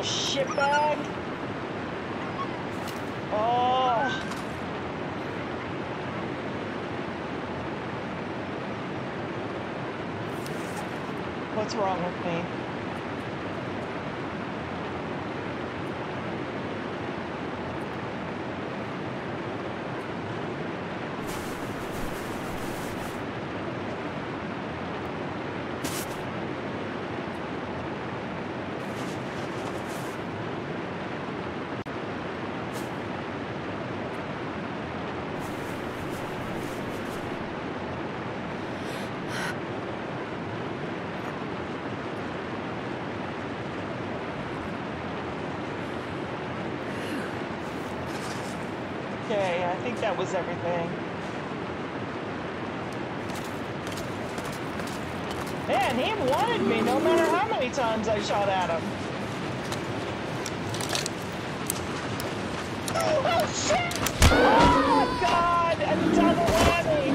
shitbag. Oh. What's wrong with me? Okay, I think that was everything. Man, he wanted me no matter how many times I shot at him. Oh, shit! Oh, my God! A double whammy!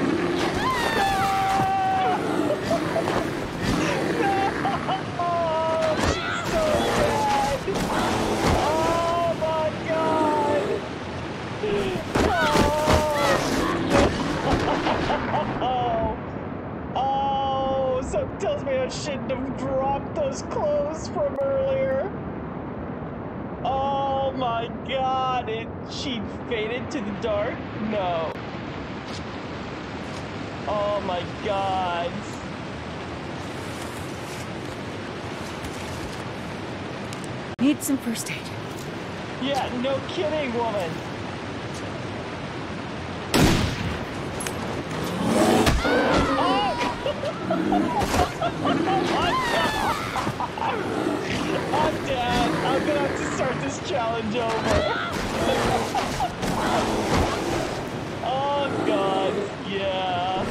No! No! She's so dead! Oh, my God! Oh, something tells me I shouldn't have dropped those clothes from earlier. Oh my God, she faded to the dark? No. Oh my God. Need some first aid. Yeah, no kidding, woman. I'm dead. I'm gonna have to start this challenge over. Oh God, yeah.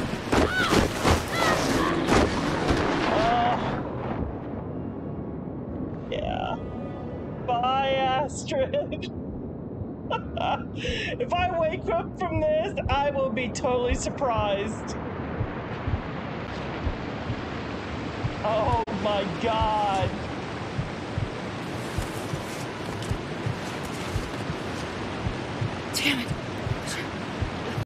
Yeah. Bye, Astrid. If I wake up from this, I will be totally surprised. Oh my God.